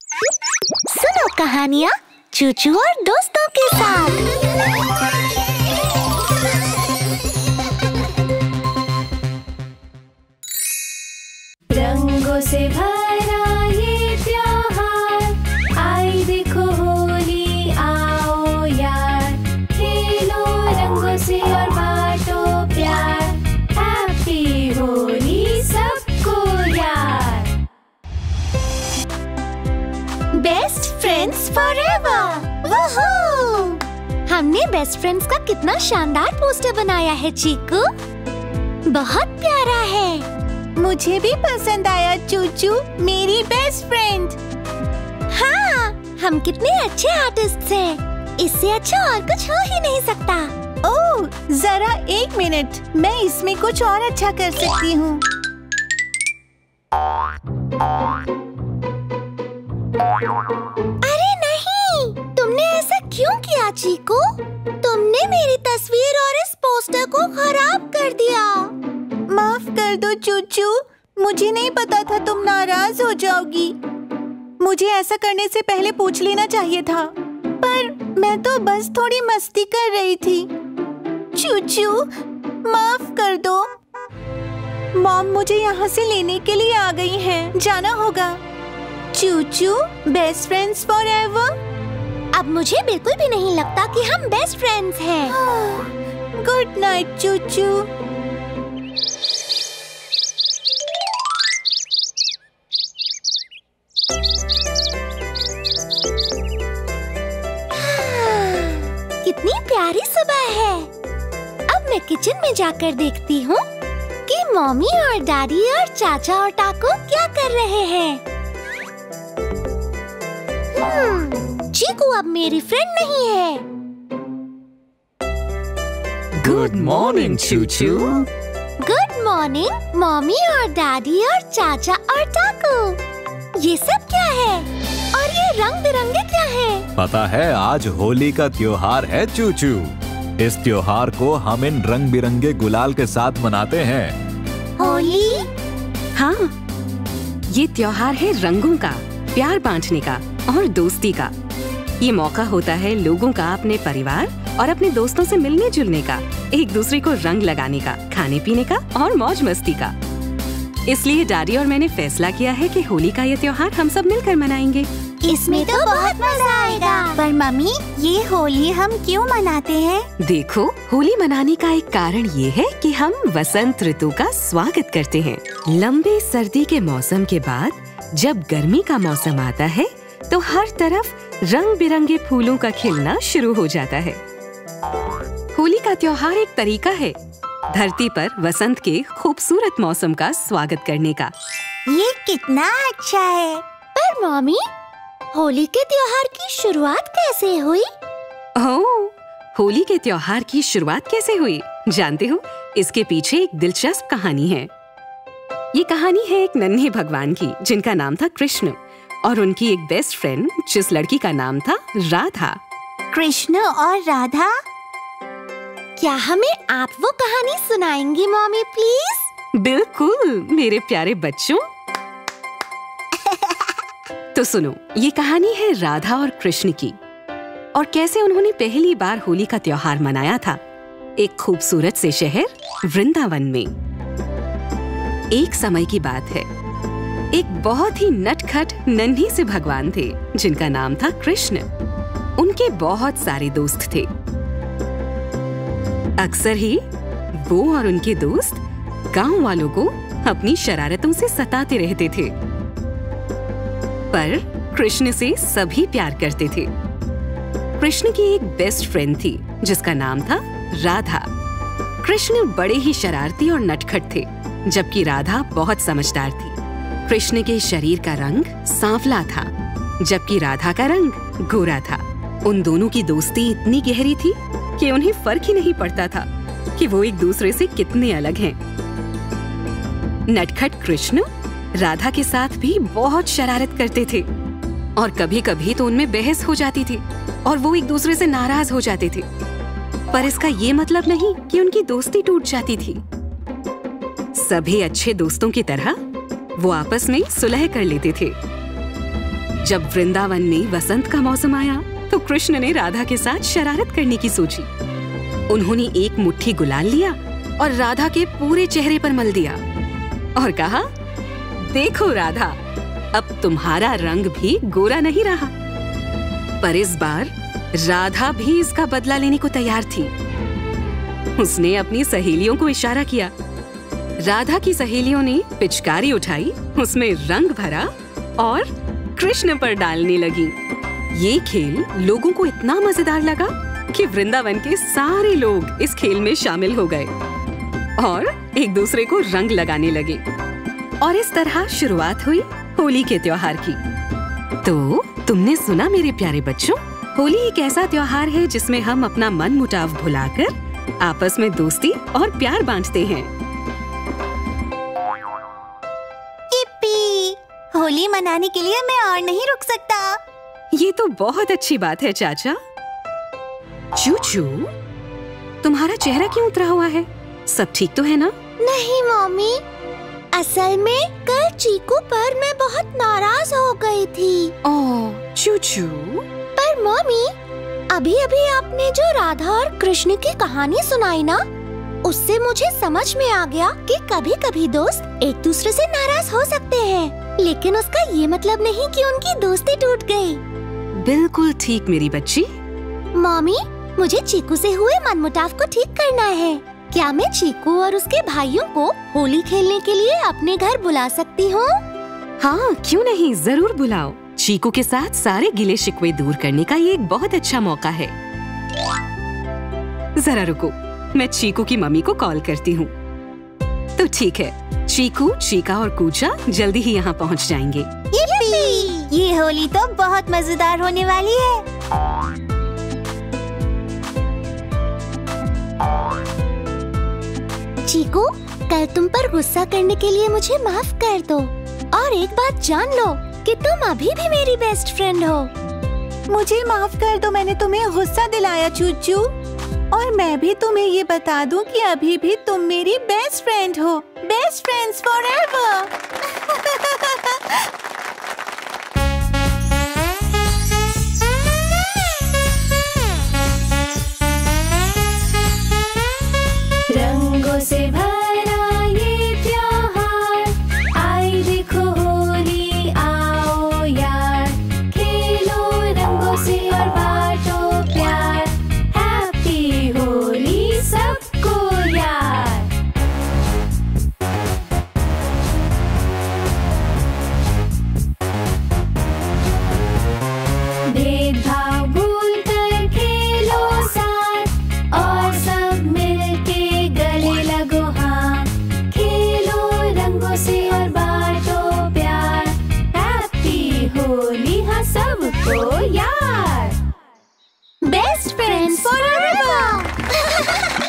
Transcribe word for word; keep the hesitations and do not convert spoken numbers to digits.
सुनो कहानियाँ चूचू और दोस्तों के साथ। रंगों से भरा ये त्योहार, आई देखो होली आओ यार, खेलो रंगों से और बांटो प्यार, हैप्पी होली सबको यार। Best friends forever. वूहू! हमने बेस्ट फ्रेंड्स का कितना शानदार पोस्टर बनाया है चीकू, बहुत प्यारा है। मुझे भी पसंद आया चूचू, मेरी बेस्ट फ्रेंड। हाँ, हम कितने अच्छे आर्टिस्ट हैं। इससे अच्छा और कुछ हो ही नहीं सकता। ओह, जरा एक मिनट, मैं इसमें कुछ और अच्छा कर सकती हूँ। अरे नहीं, तुमने ऐसा क्यों किया चीकू? तुमने मेरी तस्वीर और इस पोस्टर को खराब कर दिया। माफ कर दो चूचू, मुझे नहीं पता था तुम नाराज हो जाओगी। मुझे ऐसा करने से पहले पूछ लेना चाहिए था, पर मैं तो बस थोड़ी मस्ती कर रही थी। चूचू, माफ कर दो। मॉम मुझे यहाँ से लेने के लिए आ गई हैं, जाना होगा। चूचू, बेस्ट फ्रेंड्स फॉरएवर। अब मुझे बिल्कुल भी नहीं लगता कि हम बेस्ट फ्रेंड्स हैं। गुड नाइट चूचू। कितनी प्यारी सुबह है। अब मैं किचन में जाकर देखती हूँ कि मम्मी और डैडी और चाचा और टाको क्या कर रहे हैं। हम्म, चीकू अब मेरी फ्रेंड नहीं है। गुड मॉर्निंग चूचू। गुड मॉर्निंग मम्मी और डैडी और चाचा और टाको। ये सब क्या है? और ये रंग बिरंगे क्या है? पता है, आज होली का त्योहार है चूचू। इस त्योहार को हम इन रंग बिरंगे गुलाल के साथ मनाते हैं। होली? हाँ, ये त्योहार है रंगों का, प्यार बांटने का और दोस्ती का। ये मौका होता है लोगों का अपने परिवार और अपने दोस्तों से मिलने जुलने का, एक दूसरे को रंग लगाने का, खाने पीने का और मौज मस्ती का। इसलिए डैडी और मैंने फैसला किया है कि होली का ये त्योहार हम सब मिलकर मनाएंगे। इसमें तो बहुत मजा आएगा। पर मम्मी, ये होली हम क्यों मनाते हैं? देखो, होली मनाने का एक कारण ये है कि हम वसंत ऋतु का स्वागत करते हैं। लंबे सर्दी के मौसम के बाद जब गर्मी का मौसम आता है तो हर तरफ रंग बिरंगे फूलों का खिलना शुरू हो जाता है। होली का त्योहार एक तरीका है धरती पर वसंत के खूबसूरत मौसम का स्वागत करने का। ये कितना अच्छा है। पर मम्मी, होली के त्योहार की शुरुआत कैसे हुई? ओह, होली के त्योहार की शुरुआत कैसे हुई? जानते हो, इसके पीछे एक दिलचस्प कहानी है। ये कहानी है एक नन्हे भगवान की जिनका नाम था कृष्ण और उनकी एक बेस्ट फ्रेंड जिस लड़की का नाम था राधा। कृष्ण और राधा? क्या हमें आप वो कहानी सुनाएंगी मम्मी प्लीज? बिल्कुल मेरे प्यारे बच्चों। तो सुनो, ये कहानी है राधा और कृष्ण की और कैसे उन्होंने पहली बार होली का त्योहार मनाया था एक खूबसूरत से शहर वृंदावन में। एक समय की बात है, एक बहुत ही नटखट नन्ही से भगवान थे जिनका नाम था कृष्ण। उनके बहुत सारे दोस्त थे। अक्सर ही वो और उनके दोस्त गांव वालों को अपनी शरारतों से सताते रहते थे, पर कृष्ण से सभी प्यार करते थे। कृष्ण की एक बेस्ट फ्रेंड थी जिसका नाम था राधा। कृष्ण बड़े ही शरारती और नटखट थे, जबकि राधा बहुत समझदार थी। कृष्ण के शरीर का रंग सांवला था, जबकि राधा का रंग गोरा था। उन दोनों की दोस्ती इतनी गहरी थी कि उन्हें फर्क ही नहीं पड़ता था कि वो एक दूसरे से कितने अलग हैं। नटखट कृष्ण राधा के साथ भी बहुत शरारत करते थे और कभी-कभी तो उनमें बहस हो जाती थी और वो एक दूसरे से नाराज हो जाते थे। पर इसका ये मतलब नहीं कि उनकी दोस्ती टूट जाती थी। सभी अच्छे दोस्तों की तरह वो आपस में सुलह कर लेते थे। जब वृंदावन में वसंत का मौसम आया तो कृष्ण ने राधा के साथ शरारत करने की सोची। उन्होंने एक मुट्ठी गुलाल लिया और राधा के पूरे चेहरे पर मल दिया और कहा, देखो राधा, अब तुम्हारा रंग भी गोरा नहीं रहा। पर इस बार राधा भी इसका बदला लेने को तैयार थी। उसने अपनी सहेलियों को इशारा किया। राधा की सहेलियों ने पिचकारी उठाई, उसमें रंग भरा और कृष्ण पर डालने लगी। ये खेल लोगों को इतना मजेदार लगा कि वृंदावन के सारे लोग इस खेल में शामिल हो गए और एक दूसरे को रंग लगाने लगे। और इस तरह शुरुआत हुई होली के त्योहार की। तो तुमने सुना मेरे प्यारे बच्चों, होली एक ऐसा त्योहार है जिसमें हम अपना मन मुटाव भुलाकर आपस में दोस्ती और प्यार बांटते हैं। yippee! होली मनाने के लिए मैं और नहीं रुक सकता। ये तो बहुत अच्छी बात है चाचा। चूचू, तुम्हारा चेहरा क्यों उतरा हुआ है? सब ठीक तो है ना? नहीं मम्मी, असल में कल चीकू पर मैं बहुत नाराज हो गई थी। ओह चूचू। पर मम्मी, अभी अभी आपने जो राधा और कृष्ण की कहानी सुनाई ना, उससे मुझे समझ में आ गया कि कभी-कभी दोस्त एक दूसरे से नाराज हो सकते हैं, लेकिन उसका ये मतलब नहीं कि उनकी दोस्ती टूट गई। बिल्कुल ठीक मेरी बच्ची। मम्मी, मुझे चीकू से हुए मनमुटाव को ठीक करना है। क्या मैं चीकू और उसके भाइयों को होली खेलने के लिए अपने घर बुला सकती हूँ? हाँ, क्यों नहीं, जरूर बुलाओ। चीकू के साथ सारे गिले शिकवे दूर करने का ये एक बहुत अच्छा मौका है। जरा रुको, मैं चीकू की मम्मी को कॉल करती हूँ। तो ठीक है, चीकू, चीका और कूचा जल्दी ही यहाँ पहुँच जाएंगे। yippee! ये होली तो बहुत मजेदार होने वाली है। चीकू, कल तुम पर गुस्सा करने के लिए मुझे माफ कर दो। और एक बात जान लो कि तुम अभी भी मेरी बेस्ट फ्रेंड हो। मुझे माफ कर दो, मैंने तुम्हें गुस्सा दिलाया चूचू। और मैं भी तुम्हें ये बता दूं कि अभी भी तुम मेरी बेस्ट फ्रेंड हो। Best friends forever. रंगों से भरा ये त्योहार, आई देखो होली आओ यार, खेलो रंगों से और बांटो प्यार, हैप्पी होली सबको यार। भेदभाव भूल कर खेलो साथ और सब मिलके गले लगो हाथ, खेलो रंगों से और बांटो प्यार, हैप्पी होली हाँ सबको यार। Best friends forever.